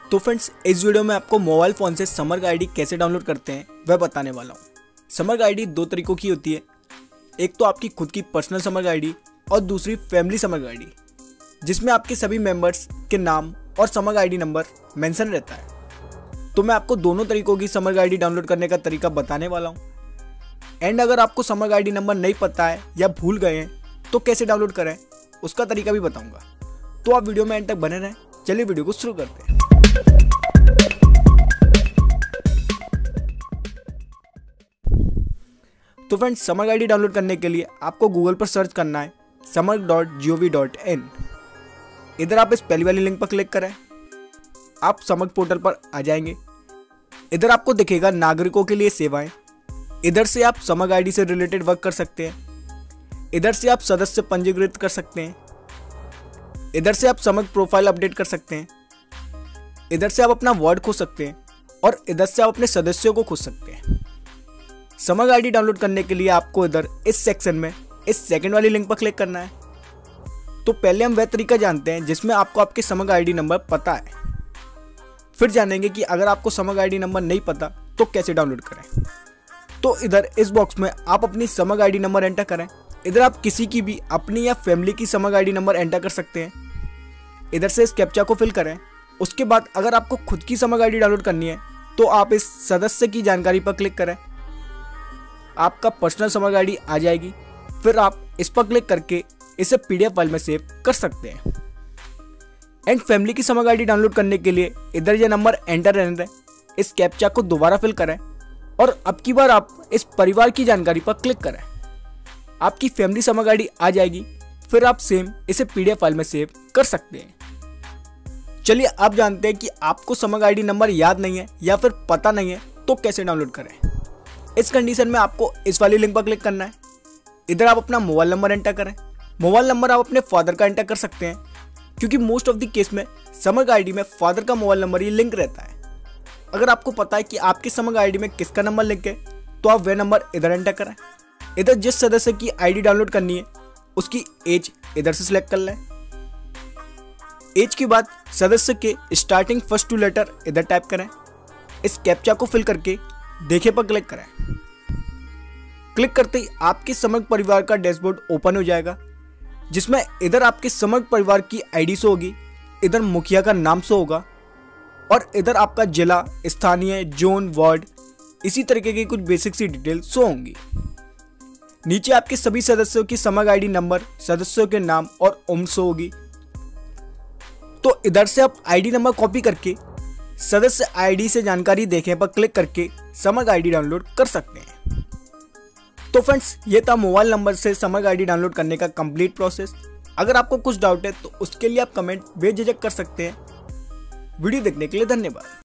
तो फ्रेंड्स, इस वीडियो में आपको मोबाइल फ़ोन से समग्र आईडी कैसे डाउनलोड करते हैं वह बताने वाला हूँ। समग्र आईडी दो तरीकों की होती है। एक तो आपकी खुद की पर्सनल समग्र आईडी और दूसरी फैमिली समग्र आईडी, जिसमें आपके सभी मेंबर्स के नाम और समग्र आईडी नंबर मेंशन रहता है। तो मैं आपको दोनों तरीकों की समग्र आईडी डाउनलोड करने का तरीका बताने वाला हूँ। एंड अगर आपको समग्र आईडी नंबर नहीं पता है या भूल गए हैं तो कैसे डाउनलोड करें उसका तरीका भी बताऊँगा। तो आप वीडियो में एंड तक बने रहें। चलिए वीडियो को शुरू करते हैं। तो फ्रेंड्स, समग्र आईडी डाउनलोड करने के लिए आपको गूगल पर सर्च करना है samagr.gov.in। इधर आप इस पहली वाली लिंक पर क्लिक करें, आप समग्र पोर्टल पर आ जाएंगे। इधर आपको दिखेगा नागरिकों के लिए सेवाएं। इधर से आप समग्र आईडी से रिलेटेड वर्क कर सकते हैं। इधर से आप सदस्य पंजीकृत कर सकते हैं। इधर से आप समग्र प्रोफाइल अपडेट कर सकते हैं। इधर से आप अपना वार्ड खोज सकते हैं और इधर से आप अपने सदस्यों को खोज सकते हैं। समग्र आईडी डाउनलोड करने के लिए आपको इधर इस सेक्शन में इस सेकंड वाली लिंक पर क्लिक करना है। तो पहले हम वह तरीका जानते हैं जिसमें आपको आपके समग्र आईडी नंबर पता है। फिर जानेंगे कि अगर आपको समग्र आईडी नंबर नहीं पता तो कैसे डाउनलोड करें। तो इधर इस बॉक्स में आप अपनी समग्र आईडी नंबर एंटर करें। इधर आप किसी की भी अपनी या फैमिली की समग्र आईडी नंबर एंटर कर सकते हैं। इधर से इस कैप्चा को फिल करें। उसके बाद अगर आपको खुद की समग्र आईडी डाउनलोड करनी है तो आप इस सदस्य की जानकारी पर क्लिक करें। आपका पर्सनल समग्र आईडी आ जाएगी। फिर आप इस पर क्लिक करके इसे पीडीएफ फाइल में सेव कर सकते हैं। एंड फैमिली की समग्र आईडी डाउनलोड करने के लिए इधर यह नंबर एंटर रहने दें। इस कैप्चा को दोबारा फिल करें और अब की बार आप इस परिवार की जानकारी पर क्लिक करें। आपकी फैमिली समग्र आईडी आ जाएगी। फिर आप सेम इसे पीडीएफ फाइल में सेव कर सकते हैं। चलिए आप जानते हैं कि आपको समग्र आईडी नंबर याद नहीं है या फिर पता नहीं है तो कैसे डाउनलोड करें। इस कंडीशन में आपको इस वाली लिंक पर क्लिक करना है। इधर आप अपना मोबाइल नंबर एंटर करें। मोबाइल नंबर आप अपने फादर का एंटर कर सकते हैं, क्योंकि मोस्ट ऑफ द केस में समग्र आईडी में फादर का मोबाइल नंबर ही लिंक रहता है। अगर आपको पता है कि आपकी समग्र आईडी में किसका नंबर लिंक है तो आप वह नंबर इधर एंटर करें। इधर जिस सदस्य की आईडी डाउनलोड करनी है उसकी एज इधर से सिलेक्ट कर लें। एज के बाद सदस्य के स्टार्टिंग फर्स्ट 2 लेटर इधर टाइप करें। इस कैप्चा को फिल करके देखे पर क्लिक करें। क्लिक करते ही आपके समग्र परिवार का डैशबोर्ड ओपन हो जाएगा, जिसमें इधर आपके समग्र परिवार की आईडी शो होगी। इधर मुखिया का नाम शो होगा और इधर आपका जिला, स्थानीय, जोन, वार्ड, इसी तरीके की कुछ बेसिक सी डिटेल शो होंगी। नीचे आपके सभी सदस्यों की समग्र आईडी नंबर, सदस्यों के नाम और उम्र शो होगी। तो इधर से आप आईडी नंबर कॉपी करके सदस्य आईडी से जानकारी देखने पर क्लिक करके समग्र आईडी डाउनलोड कर सकते हैं। तो फ्रेंड्स, ये था मोबाइल नंबर से समग्र आईडी डाउनलोड करने का कंप्लीट प्रोसेस। अगर आपको कुछ डाउट है तो उसके लिए आप कमेंट बेझिझक कर सकते हैं। वीडियो देखने के लिए धन्यवाद।